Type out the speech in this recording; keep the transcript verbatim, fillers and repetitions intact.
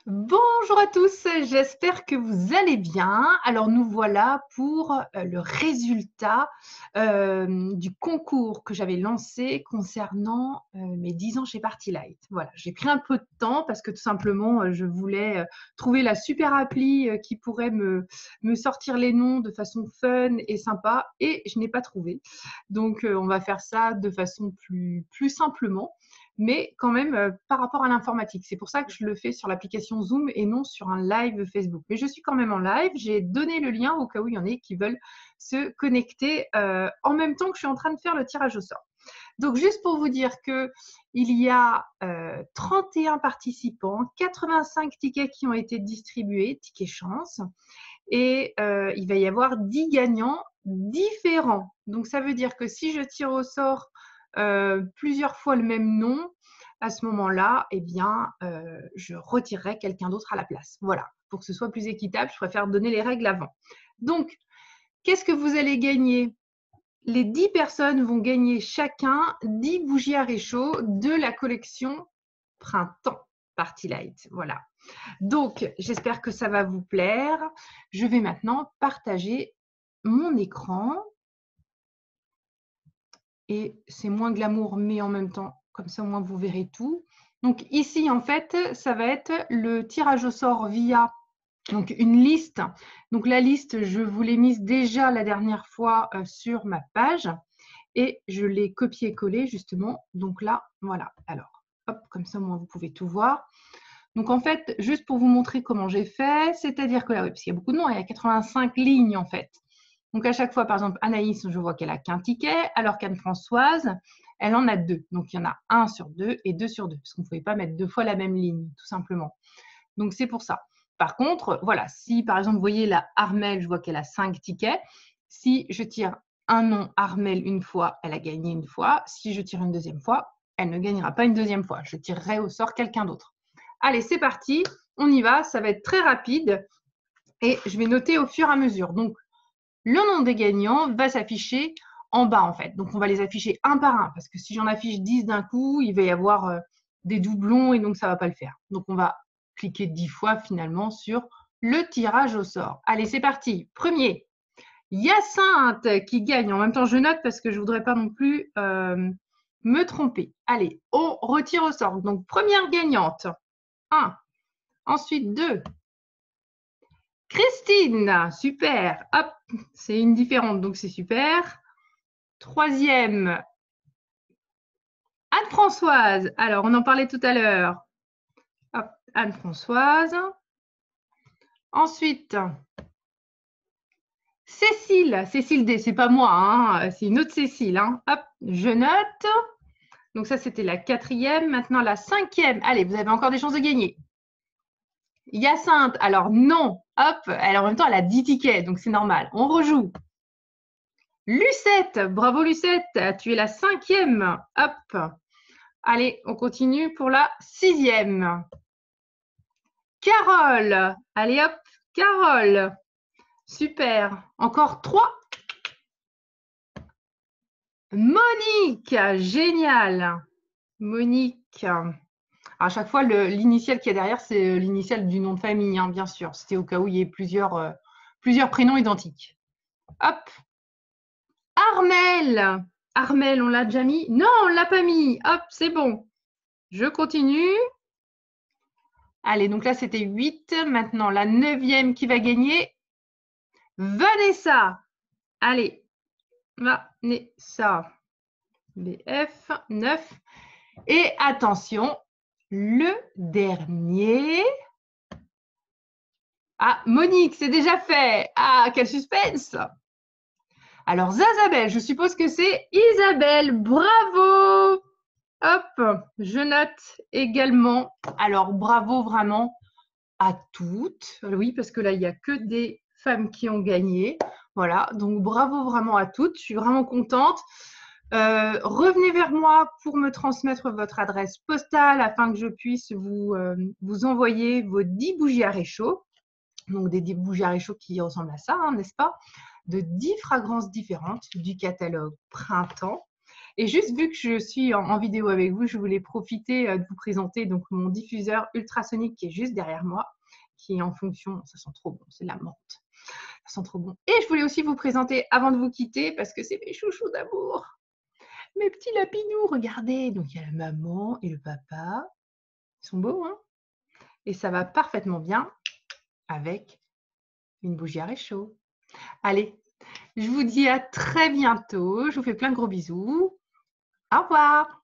Bonjour à tous, j'espère que vous allez bien. Alors nous voilà pour euh, le résultat euh, du concours que j'avais lancé concernant euh, mes dix ans chez Party Light. Voilà, j'ai pris un peu de temps parce que tout simplement euh, je voulais euh, trouver la super appli euh, qui pourrait me, me sortir les noms de façon fun et sympa et je n'ai pas trouvé. Donc euh, on va faire ça de façon plus, plus simplement, mais quand même euh, par rapport à l'informatique. C'est pour ça que je le fais sur l'application Zoom et non sur un live Facebook. Mais je suis quand même en live. J'ai donné le lien au cas où il y en a qui veulent se connecter euh, en même temps que je suis en train de faire le tirage au sort. Donc, juste pour vous dire que il y a euh, trente et un participants, quatre-vingt-cinq tickets qui ont été distribués, tickets chance, et euh, il va y avoir dix gagnants différents. Donc, ça veut dire que si je tire au sort euh, plusieurs fois le même nom, à ce moment-là, eh bien, euh, je retirerai quelqu'un d'autre à la place. Voilà, pour que ce soit plus équitable, je préfère donner les règles avant. Donc, qu'est-ce que vous allez gagner? Les dix personnes vont gagner chacun dix bougies à réchaud de la collection Printemps Party Light. Voilà. Donc, j'espère que ça va vous plaire. Je vais maintenant partager mon écran. Et c'est moins glamour, mais en même temps, comme ça, au moins, vous verrez tout. Donc, ici, en fait, ça va être le tirage au sort via donc, une liste. Donc, la liste, je vous l'ai mise déjà la dernière fois euh, sur ma page. Et je l'ai copié-collé, justement. Donc là, voilà. Alors, hop, comme ça, moi, vous pouvez tout voir. Donc, en fait, juste pour vous montrer comment j'ai fait, c'est-à-dire que là, oui, parce qu'il y a beaucoup de noms, il y a quatre-vingt-cinq lignes, en fait. Donc, à chaque fois, par exemple, Anaïs, je vois qu'elle a qu'un ticket, alors qu'Anne-Françoise, elle en a deux. Donc, il y en a un sur deux et deux sur deux, parce qu'on ne pouvait pas mettre deux fois la même ligne, tout simplement. Donc, c'est pour ça. Par contre, voilà, si, par exemple, vous voyez la Armelle, je vois qu'elle a cinq tickets. Si je tire un nom Armelle une fois, elle a gagné une fois. Si je tire une deuxième fois, elle ne gagnera pas une deuxième fois. Je tirerai au sort quelqu'un d'autre. Allez, c'est parti. On y va. Ça va être très rapide. Et je vais noter au fur et à mesure. Donc, le nom des gagnants va s'afficher en bas, en fait. Donc, on va les afficher un par un. Parce que si j'en affiche dix d'un coup, il va y avoir euh, des doublons et donc ça ne va pas le faire. Donc, on va cliquer dix fois finalement sur le tirage au sort. Allez, c'est parti. Premier. Hyacinthe qui gagne. En même temps, je note parce que je ne voudrais pas non plus euh, me tromper. Allez, on retire au sort. Donc, première gagnante. un. Ensuite, deux. Christine, super. Hop, c'est une différente, donc c'est super. Troisième, Anne-Françoise. Alors, on en parlait tout à l'heure. Hop, Anne-Françoise. Ensuite, Cécile. Cécile D, c'est pas moi, hein, c'est une autre Cécile. Hein. Hop, je note. Donc ça, c'était la quatrième. Maintenant, la cinquième. Allez, vous avez encore des chances de gagner. Hyacinthe. Alors, non. Hop, elle, en même temps, elle a dix tickets, donc c'est normal. On rejoue. Lucette. Bravo, Lucette. Tu es la cinquième. Hop. Allez, on continue pour la sixième. Carole. Allez, hop. Carole. Super. Encore trois. Monique. Génial. Monique. À chaque fois, l'initiale qui est derrière, c'est l'initiale du nom de famille, hein, bien sûr. C'était au cas où il y ait plusieurs, euh, plusieurs prénoms identiques. Hop. Armelle. Armelle, on l'a déjà mis? Non, on ne l'a pas mis. Hop, c'est bon. Je continue. Allez, donc là, c'était huit. Maintenant, la neuvième qui va gagner. Vanessa. Allez. Vanessa. B F, neuf. Et attention, le dernier. Ah, Monique, c'est déjà fait. Ah, quel suspense. Alors, Zazabelle, je suppose que c'est Isabelle. Bravo. Hop, je note également. Alors, bravo vraiment à toutes. Oui, parce que là, il n'y a que des femmes qui ont gagné. Voilà, donc bravo vraiment à toutes. Je suis vraiment contente. Euh, revenez vers moi pour me transmettre votre adresse postale afin que je puisse vous, euh, vous envoyer vos dix bougies à réchaud. Donc, des, des bougies à réchaud qui ressemblent à ça, hein, n'est-ce pas? De dix fragrances différentes du catalogue Printemps. Et juste vu que je suis en, en vidéo avec vous, je voulais profiter euh, de vous présenter donc mon diffuseur ultrasonique qui est juste derrière moi, qui est en fonction, ça sent trop bon, c'est de la menthe. Ça sent trop bon. Et je voulais aussi vous présenter avant de vous quitter, parce que c'est mes chouchous d'amour. Mes petits lapinous, regardez. Donc, il y a la maman et le papa. Ils sont beaux, hein? Et ça va parfaitement bien avec une bougie à réchaud. Allez, je vous dis à très bientôt. Je vous fais plein de gros bisous. Au revoir.